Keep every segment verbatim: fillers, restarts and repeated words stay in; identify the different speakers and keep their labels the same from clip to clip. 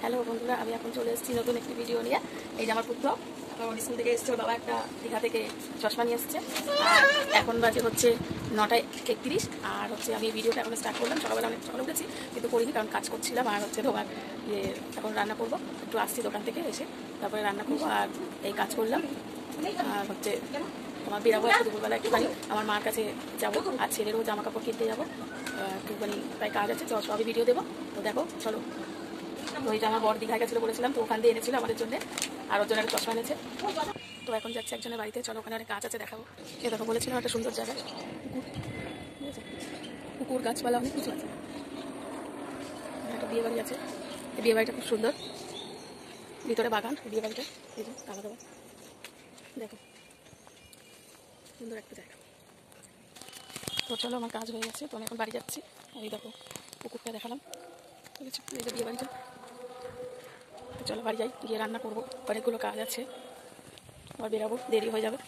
Speaker 1: Hello বন্ধুরা, আমি এখন চলে এসেছি নতুন একটি ভিডিও নিয়ে। এই যে আমার পুত্র এখন স্কুল থেকে এসছে, ওর বাবা একটা দীঘা থেকে চশমা নিয়ে এসছে। আর এখন বাজে হচ্ছে নটায় একত্রিশ। আর হচ্ছে আমি এই ভিডিওটা এখন স্টার্ট করলাম। সকালবেলা অনেক সকালে উঠেছি, কিন্তু করিনি, কারণ কাজ করছিলাম। আর হচ্ছে তোমার ইয়ে এখন রান্না করবো, একটু আসছি দোকান থেকে এসে, তারপরে রান্না করবো। আর এই কাজ করলাম। আর হচ্ছে তোমার বেরাবো একটু দুপুরবেলা, একটুখানি আমার মার কাছে যাবো, আর ছেলেরও জামা কাপড় কিনতে যাবো একটুখানি, তাই কাজ আছে। সবই ভিডিও দেবো, তো দেখো চলো। তো এইটা আমার বড় দীঘায় গেছিলো বলেছিলাম, তো ওখান দিয়ে এনেছিল আমাদের জন্য, আর ওর জন্য একটা চশমা এনেছে। তো এখন যাচ্ছে একজনের বাড়িতে, চলো ওখানে অনেক কাজ আছে, দেখাবো। এ দেখো, বলেছিলাম একটা সুন্দর জায়গায় পুকুর, ঠিক আছে, পুকুর গাছপালা অনেক কিছু আছে। একটা বিয়ে বাড়ি আছে, এই বিয়ে বাড়িটা খুব সুন্দর, ভিতরে বাগান বিয়ে বাড়িটা, এই যে তালা দেওয়া, দেখো সুন্দর একটা জায়গা। তো চলো, আমার কাজ হয়ে গেছে, তো আমি এখন বাড়ি যাচ্ছি। এই দেখো পুকুরটা দেখালাম, ঠিক আছে, এই যে বিয়ে বাড়িটা। তো চলো বাড়ি যাই, গিয়ে রান্না করবো, অনেকগুলো কাজ আছে, আবার বেরাবো, দেরি হয়ে যাবে।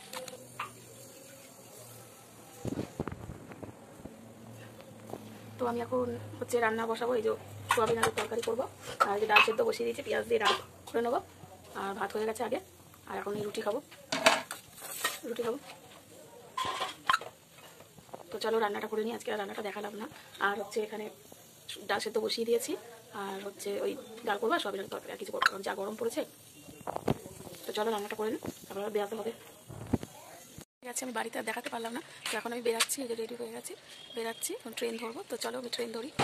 Speaker 1: তো আমি এখন হচ্ছে রান্না বসাবো, এই যে সোয়াবিন আলুর তরকারি করবো, আর যে ডাল সেদ্ধ বসিয়ে দিয়েছি, পেঁয়াজ দিয়ে ডাল করে নেবো। আর ভাত হয়ে গেছে আগে, আর এখন এই রুটি খাবো, রুটি খাবো। তো চলো রান্নাটা করে নিই, আজকে আর রান্নাটা দেখালাম না। আর হচ্ছে এখানে ডাল সেদ্ধ বসিয়ে দিয়েছি, আর হচ্ছে ওই ডাল করবো, আর সোয়াবিন আলুর তরকারি আর কিছু করবো, কারণ যা গরম পড়েছে। তো চলো রান্নাটা করে নিই, তারপর বেরাতে হবে। ঠিক আছে, আমি বাড়িতে আর দেখাতে পারলাম না, তো এখন আমি বেরাচ্ছি, এই যে রেডি হয়ে গেছি, বেরাচ্ছি, এখন ট্রেন ধরবো। তো চলো আমি ট্রেন ধরি,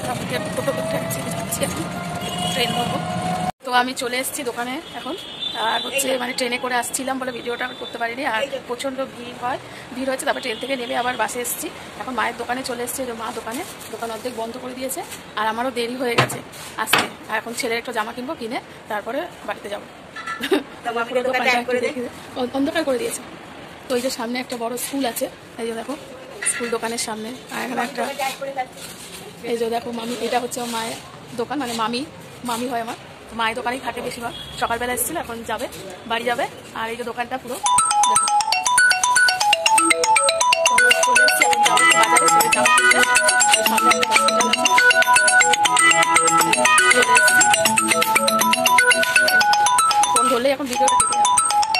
Speaker 1: ট্রেন ধরবো। তো আমি চলে এসেছি দোকানে এখন, আর হচ্ছে মানে ট্রেনে করে আসছিলাম বলে ভিডিওটা করতে পারিনি, আর প্রচণ্ড ভিড় হয়, ভিড় হয়েছে। তারপর ট্রেন থেকে নেমে আবার বাসে এসেছি, এখন মায়ের দোকানে চলে এসেছি, যে মা দোকানে, দোকান অর্ধেক বন্ধ করে দিয়েছে, আর আমারও দেরি হয়ে গেছে আসতে। আর এখন ছেলের একটা জামা কিনবো, কিনে তারপরে বাড়িতে যাবো। অন্ধকার করে দিয়েছে। তো এই যে সামনে একটা বড় স্কুল আছে, এই যে দেখো স্কুল দোকানের সামনে, আর এখানে একটা, এই যে দেখো মামি, এটা হচ্ছে আমার মায়ের দোকান, মানে মামি মামি হয় আমার, মায়ের দোকানেই থাকে বেশিরভাগ। সকালবেলা এসেছিল, এখন যাবে, বাড়ি যাবে। আর এই যে দোকানটা পুরো দেখো, ফোন ধরলেই এখন ভিডিওটা কেটে যাবে।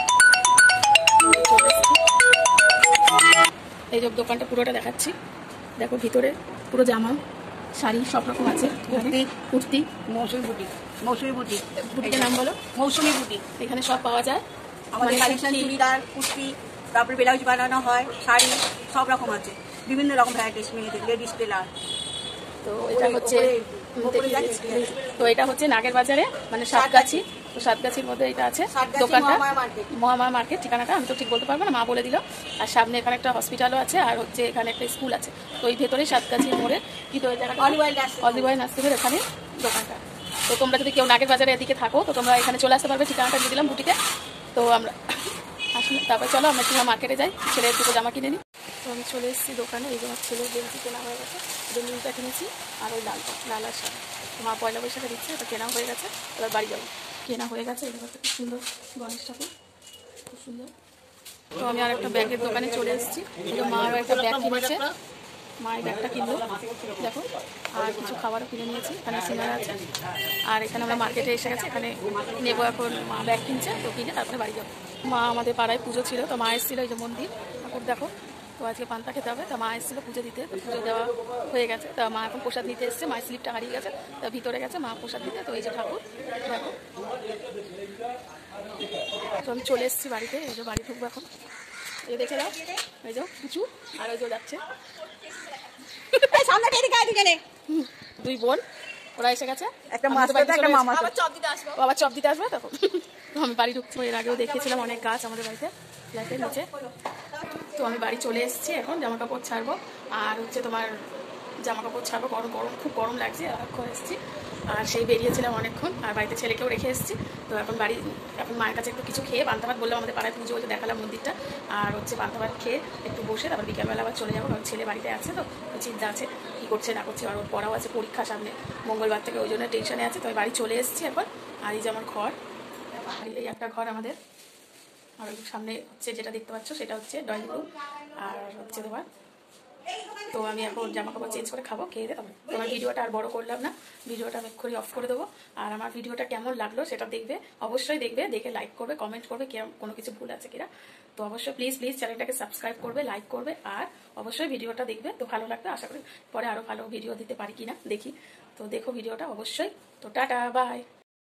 Speaker 1: এই যে দোকানটা পুরোটা দেখাচ্ছি, দেখো ভিতরে পুরো জামা শাড়ি সব রকম আছে, কুর্তি কুর্তি
Speaker 2: মৌসুমি বুটিক, মৌসুমি বুটিক,
Speaker 1: বুটিকের নাম বলো?
Speaker 2: মৌসুমি বুটিক।
Speaker 1: এখানে সব পাওয়া যায়,
Speaker 2: আমাদের কালেকশন চুড়িদার, কুর্তি, তারপরে ব্লাউজ বানানো হয়, শাড়ি সব রকম আছে, বিভিন্ন রকম ভ্যারাইটিস, মেয়েদের লেডিস টেলার।
Speaker 1: তো এটা হচ্ছে, তো এটা হচ্ছে নাগের বাজারে, মানে সাতগাছি, তো সাতগাছির মধ্যে এটা আছে দোকানটা, মহামায়া মার্কেট। ঠিকানাটা আমি তো ঠিক বলতে পারবো না, মা বলে দিল। আর সামনে এখানে একটা হসপিটালও আছে, আর হচ্ছে এখানে একটা স্কুল আছে। তো এই ভেতরেই সাতগাছির মোড়ে, কিন্তু ওই জায়গাটা অলিভার নার্সিংয়ের এখানে দোকানটা। তো তোমরা যদি কেউ নাগের বাজারে এদিকে থাকো, তো তোমরা এখানে চলে আসতে পারবে, ঠিকানাটা দিয়ে দিলাম বুটিকে। তো আমরা আসলে তারপরে চলো আমরা কিনা মার্কেটে যাই, ছেলের দুটো জামা কিনে নিই। তো আমি চলে এসেছি দোকানে, এই যে আমার ছেলের গেঞ্জি কেনা হয়ে গেছে, গেঞ্জিটা কিনেছি, আর ওই লালটা লাল আর সাদা, মা পয়লা বৈশাখে দিচ্ছে, ওটা কেনা হয়ে গেছে, এবার বাড়ি যাবো। কেনা হয়ে গেছে, এটা হচ্ছে খুব সুন্দর গণেশ ঠাকুর, খুব সুন্দর। তো আমি আর একটা ব্যাগের দোকানে চলে এসেছি, মা আরও একটা ব্যাগ কিনেছে, মায়ের ব্যাগটা কিনলো দেখো, আর কিছু খাবারও কিনে নিয়েছি, এখানে সিঙ্গারা আছে। আর এখানে আমরা মার্কেটে এসে গেছি, এখানে নেবো, এখন মা ব্যাগ কিনছে, তো কিনে তারপরে বাড়ি যাবো। মা আমাদের পাড়ায় পুজো ছিল, তো মা এসেছিলো, এই যে মন্দির ঠাকুর দেখো। তো আজকে পান্তা খেতে হবে, তা মা এসেছিলো পুজো দিতে, তো পুজো দেওয়া হয়ে গেছে। তা মা এখন প্রসাদ নিতে এসছে, মায়ের স্লিপটা হারিয়ে গেছে, তা ভিতরে গেছে মা প্রসাদ দিতে। তো এই যে ঠাকুর দেখো, তো আমি চলে এসেছি বাড়িতে, এই যে বাড়ি ঢুকবো এখন, এই দেখে দাও, এই যে কিছু, আর ওই যে যাচ্ছে দুই বোন, ওরা এসে গেছে, আবার চপ দিতে আসবে তখন। তো আমি বাড়ি ঢুকছি, এর আগেও দেখিয়েছিলাম অনেক গাছ আমাদের বাড়িতে, ফ্ল্যাটের নিচে। তো আমি বাড়ি চলে এসেছি, এখন জামা কাপড় ছাড়বো, আর হচ্ছে তোমার জামা কাপড় ছাড়বো, গরম গরম খুব গরম লাগছে, এখন এসেছি। আর সেই বেরিয়েছিলাম অনেকক্ষণ, আর বাড়িতে ছেলেকেও রেখে এসেছি। তো এখন বাড়ি, এখন মায়ের কাছে একটু কিছু খেয়ে, পান্তা ভাত বললাম, আমাদের পাড়ায় পুজো হচ্ছে, দেখালাম মন্দিরটা, আর হচ্ছে পান্তা ভাত খেয়ে একটু বসে তারপর বিকেলবেলা আবার চলে যাবো, কারণ ছেলে বাড়িতে আছে, তো চিন্তা আছে কী করছে না করছে, আর ওর পড়াও আছে, পরীক্ষা সামনে মঙ্গলবার থেকে, ওই জন্য টেনশনে আছে। তো আমি বাড়ি চলে এসেছি এখন, আর এই যে আমার ঘর, এই একটা ঘর আমাদের, আর সামনে হচ্ছে যেটা দেখতে পাচ্ছ সেটা হচ্ছে ড্রয়িং রুম, আর হচ্ছে তোমার তো আমি এখন জামা কাপড় চেঞ্জ করে খাবো, খেয়ে দেবো। তোমার ভিডিওটা আর বড় করলাম না, ভিডিওটা আমি এক্ষুনি অফ করে দেবো। আর আমার ভিডিওটা কেমন লাগলো সেটা দেখবে, অবশ্যই দেখবে, দেখে লাইক করবে, কমেন্ট করবে কি কোনো কিছু ভুল আছে কিনা। তো অবশ্যই প্লিজ প্লিজ চ্যানেলটাকে সাবস্ক্রাইব করবে, লাইক করবে, আর অবশ্যই ভিডিওটা দেখবে। তো ভালো লাগবে, আশা করি পরে আরো ভালো ভিডিও দিতে পারি কিনা দেখি। তো দেখো ভিডিওটা অবশ্যই। তো টাটা, বাই।